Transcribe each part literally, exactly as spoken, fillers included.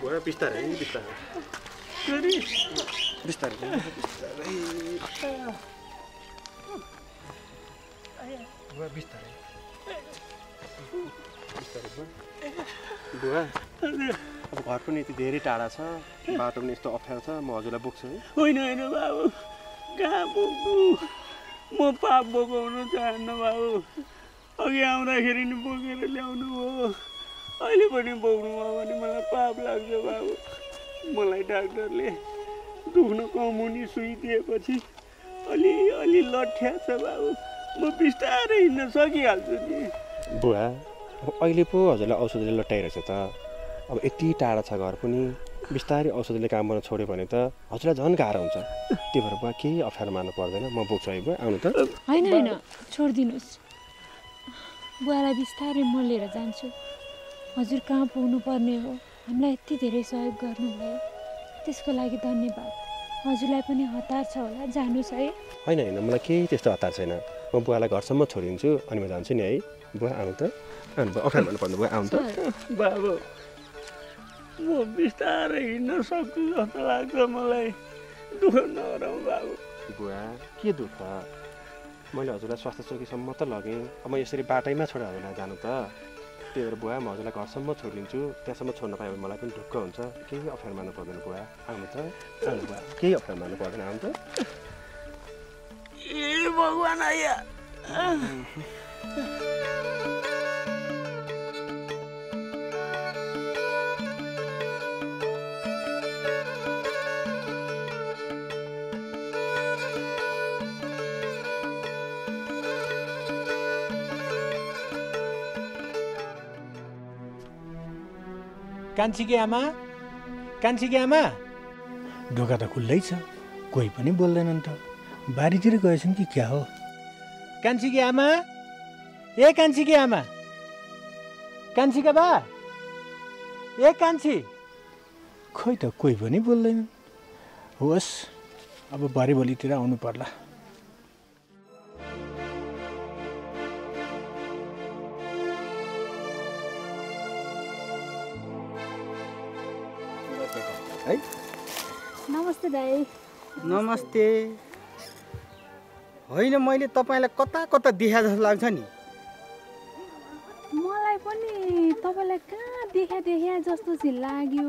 बुवा बिस्तारै बिस्तारै गरी बिस्तारै बिस्तारै बुवा बिस्तारै बिस्तारै बुवा अब घर पनि यति धेरै टाढा छ बाटो पनि यस्तो अप्ठ्यारो छ म हजुरलाई बोक्छु है होइन होइन बाबु कहाँ बोक्नु म पाप बोकाउन चाहन्न बाबु अघि आउँदाखेरि नि बोकेर ल्याउनु हो अहिले पनि बोक्नु भयो भने मलाई पाप लाग्छ बाबु मलाई डाक्टरले दुख्न कमुनी सुई दिएपछि अलि अलि लट्ठ्या छ बाबु म बिस्तारै हिँड्न सकिहाल्छु नि बुवा अब अहिले पो हजुरलाई औषधिले लट्याइरहेछ त अब यति टाढा छ घर पनि बिस्तारै औषधिले काम गर्न छोड्यो भने त हजुरलाई झन् गाह्रो हुन्छ त्यही भएर बुवा केही अप्ठ्यारो मान्नु पर्दैन म बोक्छु है बुवा आउनु त होइन होइन छोडिदिनुहोस् बुवालाई बिस्तारै म लिएर जान्छु हजुर कहाँ पुग्नु पर्ने हो हामीलाई यति धेरै सहयोग गर्नुभयो त्यसको लागि धन्यवाद हजुरलाई पनि हतार छ होला जानुहोस् है होइन होइन मलाई केही त्यस्तो हतार छैन म बुवालाई घरसम्म छोडिदिन्छु अनि म जान्छु नि है बुवा आउनु त आउनु बुवा अप्ठ्यारो भन्नु पर्नु बुवा आउनु त बाबु म बिस्तारै हिँड्न सक्छु जस्तो लाग्छ मलाई दुःख नगरौँ बाबु बुवा के दुःख मैले हजुरलाई स्वास्थ्य चौकीसम्म त लगेँ अब म यसरी बाटैमा छोडेर हजुरलाई जानु त त्यही भएर बुवा म हजुरलाई घरसम्म छोडिदिन्छु त्यहाँसम्म छोड्न पायो भने मलाई पनि ढुक्क हुन्छ केही अप्ठ्यारो मान्नु पर्दैन बुवा आउनु त आउनु बुवा केही अप्ठ्यारो मान्नु पर्दैन आउनु त ए भगवान् आया कान्छीकी आमा कान्छीकी आमा ढोका त खुल्लै छ कोही पनि बोल्दैनन् त बारीतिर गएछन् कि क्या हो कान्छीकी आमा ए कान्छीकी आमा कान्छीका बा ए कान्छी खोइ त कोही पनि बोल्दैनन् होस् अब भरे भोलितिर आउनु पर्ला है नमस्ते दाइ नमस्ते होइन मैले तपाईँलाई कता कता देखा जस्तो लाग्छ नि मलाई पनि तपाईँलाई कहाँ देखा देखा जस्तो चाहिँ लाग्यो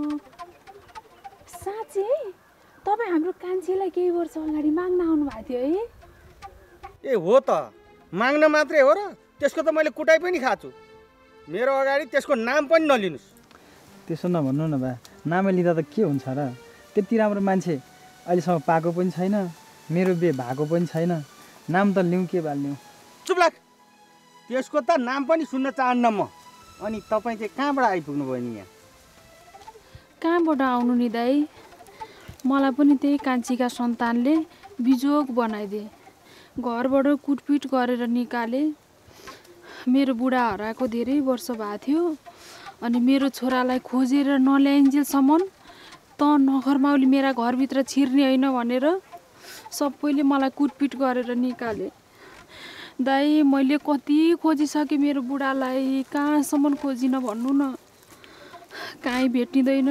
साँच्चै है तपाईँ हाम्रो कान्छीलाई केही वर्ष अगाडि माग्न आउनु भएको थियो है ए हो त माग्न मात्रै हो र त्यसको त मैले कुटाइ पनि खाछु मेरो अगाडि त्यसको नाम पनि नलिनुहोस् त्यसो नभन्नु न बा नामै लिँदा त के हुन्छ र त्यति राम्रो मान्छे अहिलेसम्म पाएको पनि छैन मेरो बे भएको पनि छैन नाम त लिउँ के बा लिउँ चुप लाग त्यसको त नाम पनि सुन्न चाहन्न म अनि तपाईँ चाहिँ कहाँबाट आइपुग्नु भयो नि यहाँ कहाँबाट आउनु नि दाइ मलाई पनि त्यही कान्छीका सन्तानले बिजोग बनाइदिए घरबाट कुटपिट गरेर निकाले मेरो बुढा हराएको धेरै वर्ष भएको थियो अनि मेरो छोरालाई खोजेर नल्याइन्जेलसम्म त नखरमाउली मेरा घरभित्र छिर्ने होइन भनेर सबैले मलाई कुटपिट गरेर निकाले दाइ मैले कति खोजिसकेँ मेरो बुढालाई कहाँसम्म खोजिन भन्नु न कहीँ भेटिँदैन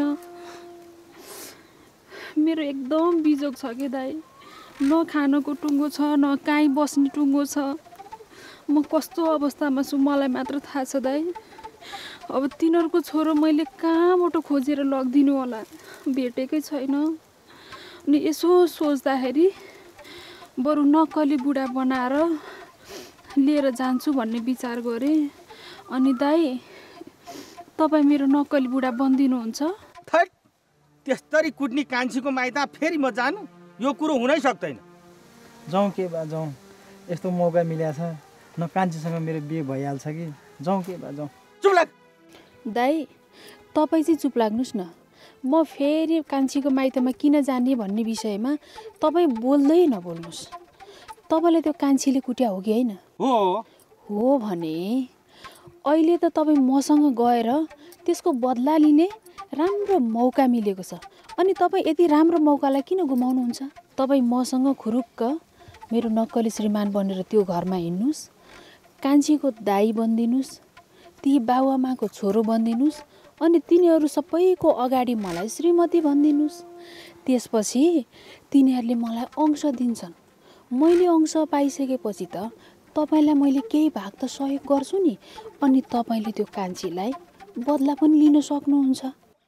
मेरो एकदम बिजोग छ कि दाइ न खानको टुङ्गो छ न कहीँ बस्ने टुङ्गो छ म कस्तो अवस्थामा छु मलाई मात्र थाहा छ दाइ अब तिनीहरूको छोरो मैले कहाँबाट खोजेर लगिदिनु होला भेटेकै छैन अनि यसो सोच्दाखेरि बरु नक्कली बुढा बनाएर लिएर जान्छु भन्ने विचार गरेँ अनि दाइ तपाईँ मेरो नक्कली बुढा बनिदिनुहुन्छ थैट त्यस्तरी कुट्नी कान्छीको माइत फेरि म जानु यो कुरो हुनै सक्दैन जाउँ के बा जाउँ यस्तो मौका मिलेको छ न कान्छीसँग मेरो बिहे भइहाल्छ कि जाउँ के बा जाउँ चुप लाग दाइ तपाईँ चाहिँ चुप लाग्नुहोस् न म फेरि कान्छीको माइतमा किन जाने भन्ने विषयमा तपाईँ बोल्दै नबोल्नुहोस् तपाईँलाई त्यो कान्छीले कुट्या हो कि होइन हो हो भने अहिले त तपाईँ मसँग गएर त्यसको बदला लिने राम्रो मौका मिलेको छ अनि तपाईँ यति राम्रो मौकालाई किन गुमाउनुहुन्छ तपाईँ मसँग खुरुक्क मेरो नक्कली श्रीमान बनेर त्यो घरमा हिँड्नुहोस् कान्छीको दाइ बनिदिनुहोस् ती बाबुआमाको छोरो बनिदिनुहोस् अनि तिनीहरू सबैको अगाडि मलाई श्रीमती भनिदिनुहोस्। त्यसपछि तिनीहरूले मलाई अंश दिन्छन्। मैले अंश पाइसकेपछि त तपाईँलाई मैले केही भाग त सहयोग गर्छु नि, अनि तपाईँले त्यो कान्छीलाई बदला पनि लिन सक्नुहुन्छ।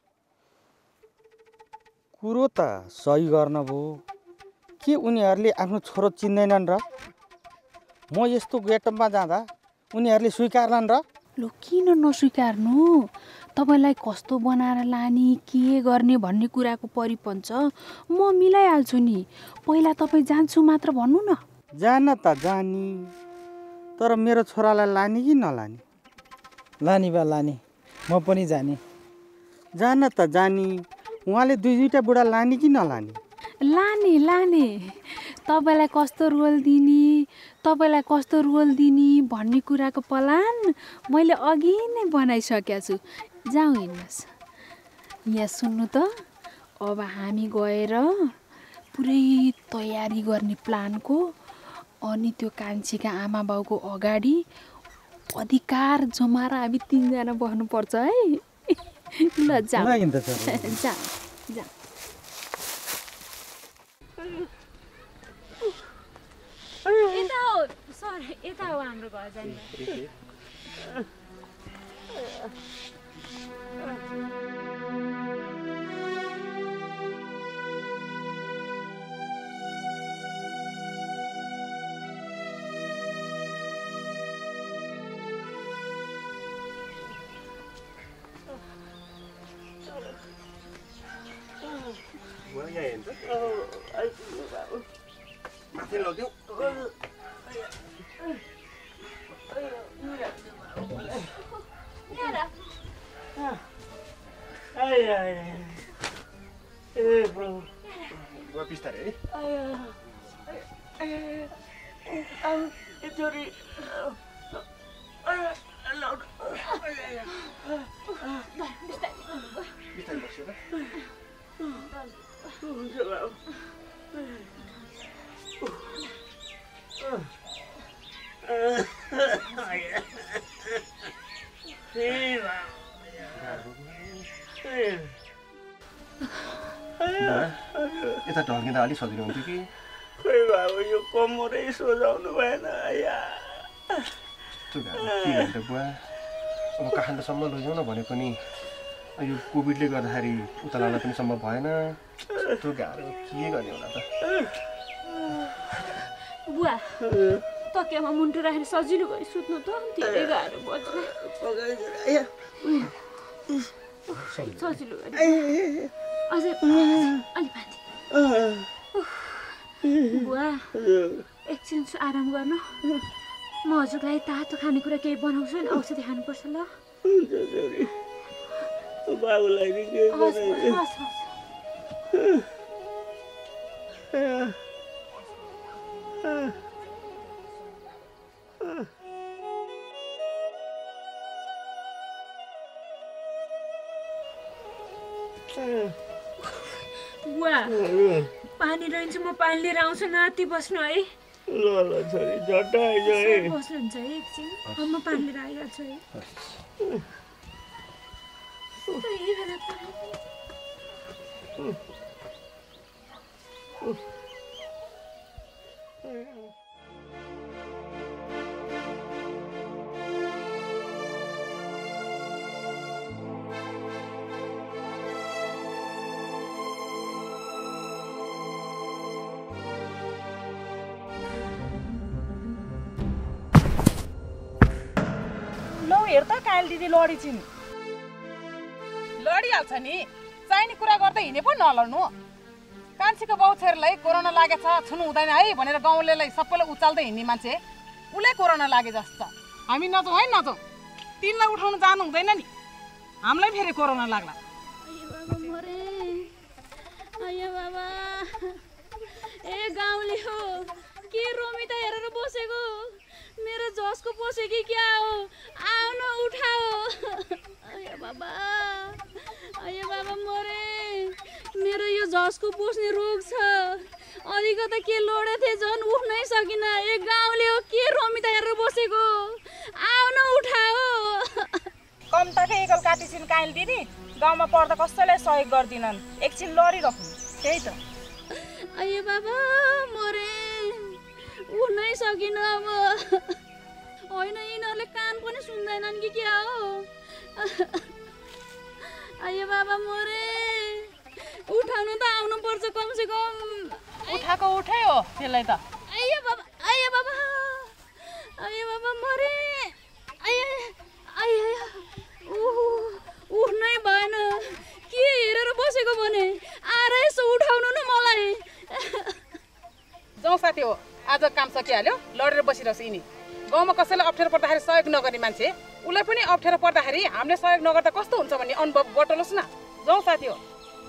कुरो त सही गर्न भयो। के उनीहरूले आफ्नो छोरो चिन्दैनन् र? म यस्तो गेटअपमा जाँदा उनीहरूले स्वीकार्लान् र? लु किन नस्वीकार्नु? तपाईँलाई कस्तो बनाएर लाने, के गर्ने भन्ने कुराको परिपञ्च म मिलाइहाल्छु नि। पहिला तपाईँ जान्छु मात्र भन्नु न। जान त जानी, तर मेरो छोरालाई लाने कि नलाने? लाने बा लाने, म पनि जाने। जान त जानी, उहाँले दुई दुईवटा बुढा लाने कि नलाने? लाने लाने। तपाईँलाई कस्तो रोल दिने, तपाईँलाई कस्तो रोल दिने भन्ने कुराको प्लान मैले अघि नै बनाइसकेको छु। जाउँ हिँड्नुहोस्। यहाँ सुन्नु त, अब हामी गएर पुरै तयारी गर्ने प्लानको, अनि त्यो कान्छीका आमा बाउको अगाडि अधिकार जमाएर हामी तिनजना बस्नुपर्छ है। ल जाउँ जाउँ जाउँ। यता हो सर, यता हो हाम्रो घर जाने। माथि लग्यो। बिस्तारै यता ढल्किँदा अलिक सजिलो हुन्थ्यो कि? खोइ बाबु, यो कमरै सोझाउनु भएन यार। त्यो के गर्नु बुवा, अब काठमाडौँसम्म लैजाउँ न भने पनि यो कोभिडले गर्दाखेरि उता लान पनि सम्भव भएन। त्यो गाह्रो के गर्ने होला त? बुवा तकियामा मुन्टु राखेर सजिलो गरी सुत्नु त, धेरै गाह्रो बज्ला। सजिलो गरी अझै अलि माथि। बुवा एकछिन आराम गर्न, म हजुरलाई तातो खानेकुरा केही बनाउँछु नि, औषधि खानुपर्छ ल। बाबुलाई बुवा पानी रहन्छ, म पानी लिएर आउँछु, नाति बस्नु है। ल ल छोरी, झट्ट आइज है। बस्नुहुन्छ है एकछिन, म पानी लिएर आइहाल्छु है। लौ हेर त काइल दिदी लडी छिन्। लडिहाल्छ नि, चाहिने कुरा गर्दै हिँडे पो नलड्नु। कान्छीको बाउ छोरीलाई कोरोना लागेछ, छुनु हुँदैन है भनेर गाउँलेलाई सबैलाई उचाल्दै हिँड्ने मान्छे उसले कोरोना लागे जस्तो छ। हामी नजाउँ है नजाउँ, तिनलाई उठाउनु जानु हुँदैन नि, हामीलाई फेरि कोरोना लाग्ला। ए गाउँले हो के रोमिता हेरेर बसेको, मेरो जसको पस्यो कि क्या हो, आउन उठाओ। अय बाबा, अय बाबा मरे, मेरो यो जसको पस्ने रोग छ। अलिकता के लोडे थिए, झन् उठ्नै सकिन। ए गाउँले हो के रोमिता हेरेर बसेको, आउन उठाओ। कम्ताकै एकल काटिसिन काइल दिदी गाउँमा पर्दा कसैलाई सहयोग गर्दिनन् एकछिन लडिराख्नु त्यही त अये बाबा मरे उड्नै सकिन अब होइन यिनीहरूले कान पनि सुन्दैनन् कि क्या हो अये बाबा मरे उठाउनु त आउनु पर्छ कमसे कम उठाएको उठै हो त्यसलाई त अये बाबा अये बाबा अये बाबा मरे अये अये उठ्नै भएन के हेरेर बसेको भने आएर यसो उठाउनु न मलाई जाउँ साथी हो आज काम सकिहाल्यो लडेर बसिरहेछ यिनी गाउँमा कसैलाई अप्ठ्यारो पर्दाखेरि सहयोग नगर्ने मान्छे उसलाई पनि अप्ठ्यारो पर्दाखेरि हामीले सहयोग नगर्दा कस्तो हुन्छ भन्ने अनुभव बटुलोस् न जाउँ साथी हो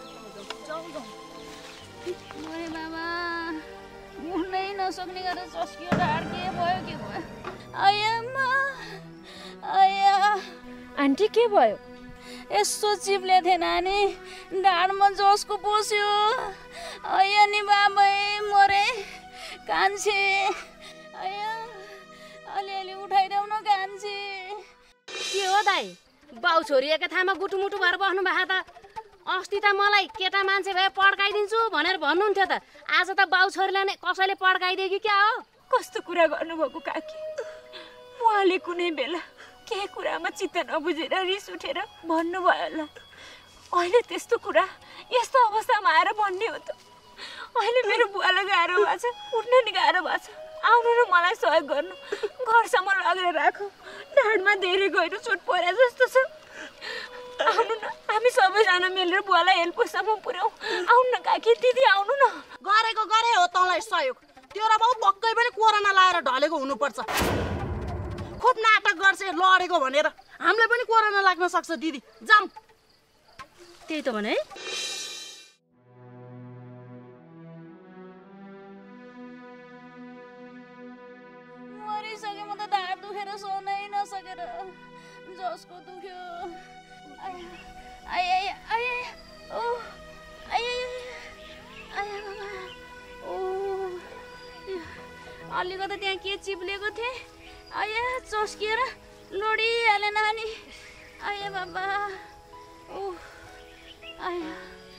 मरे बाबा उठ्नै नसक्ने गरेर चस्कियो ढाड के भयो के भयो आयाम्मा आया आन्टी के भयो यसो चिप्ले थिएन नि ढाडमा जसको पस्यो आया नि बाबा मरे कान्छे आया अलिअलि उठाइदेऊ न कान्छे के हो दाइ बाउ छोरी एकै ठाउँमा गुटुमुटु भएर बस्नु भएको त अस्ति त मलाई केटा मान्छे भए पड्काइदिन्छु भनेर भन्नुहुन्थ्यो त आज त बाउ छोरीलाई नै कसैले पड्काइदियो कि क्या हो कस्तो कुरा गर्नुभएको काकी उहाँले कुनै बेला केही कुरामा चित्त नबुझेर रिस उठेर भन्नुभयो होला अहिले त्यस्तो कुरा यस्तो अवस्थामा आएर भन्ने हो त अहिले मेरो बुवालाई गाह्रो भएको छ उठ्न नि गाह्रो भएको छ आउनु र मलाई सहयोग गर्नु घरसम्म लगेर राखौ ढाडमा धेरै गहिरो चोट परे जस्तो छ आउनु न हामी सबैजना मिलेर बुवालाई हेल्पसम्म पुर्याउँ आउनु न काकी दिदी आउनु न गरेको गरे हो तँलाई सहयोग त्यो र बाउ पक्कै पनि कोरोना लाएर ढलेको हुनुपर्छ खुब नाटक गर्छ लडेको भनेर हामीलाई पनि कोरोना लाग्न सक्छ दिदी जाम त्यही त भने मरिसके म त ढाड दुखेर सोनै नसकेर जसको दुख्यो आया आया आया ओ आया आया बाबा ओ अलिकति त्यहाँ के चिप्लेको थिएँ आया चस्किएर लडिहाले नानी आया बाबा ओ आया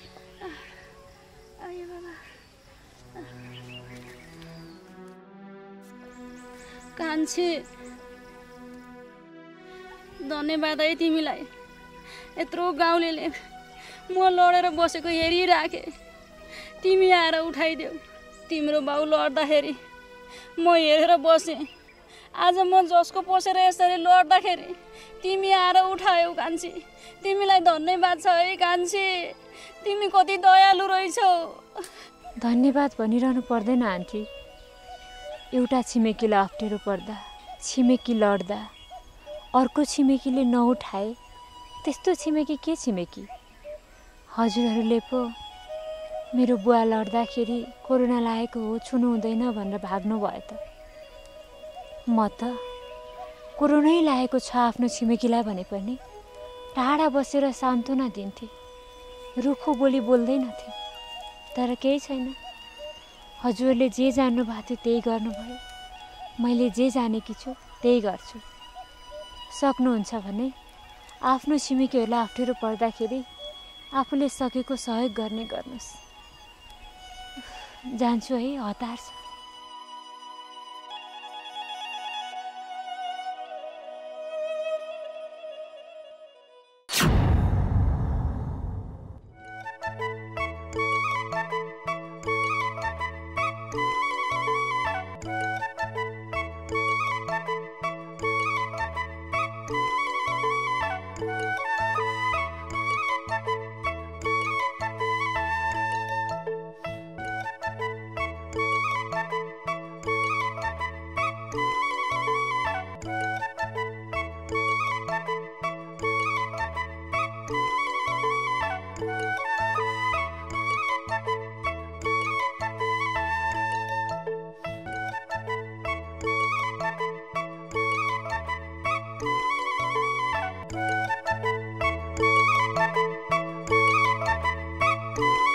आया बाबा कान्छे धन्यवाद है तिमीलाई यत्रो गाउँलेले म लडेर बसेको हेरिराखे तिमी आएर उठाइदेऊ तिम्रो बाउ लड्दाखेरि म हेरेर बसेँ आज म जसको पसेर यसरी लड्दाखेरि तिमी आएर उठायौ कान्छी तिमीलाई धन्यवाद छ है कान्छी तिमी कति दयालु रहेछौ धन्यवाद भनिरहनु पर्दैन आन्टी एउटा छिमेकीलाई अप्ठ्यारो पर्दा छिमेकी लड्दा अर्को छिमेकीले नउठाए त्यस्तो छिमेकी के छिमेकी हजुरहरूले पो मेरो बुवा लड्दाखेरि कोरोना लागेको हो छुनु हुँदैन भनेर भाग्नु भयो त म त कोरोनै लागेको छ आफ्नो छिमेकीलाई भने पनि टाढा बसेर सान्त्वना दिन्थेँ रुखो बोली बोल्दैनथेँ तर केही छैन हजुरले जे जान्नु भएको थियो त्यही गर्नुभयो मैले जे जानेकी छु त्यही गर्छु सक्नुहुन्छ भने आफ्नो छिमेकीहरूलाई अप्ठ्यारो पर्दाखेरि आफूले सकेको सहयोग गर्ने गर्नुहोस् जान्छु है हतार छ you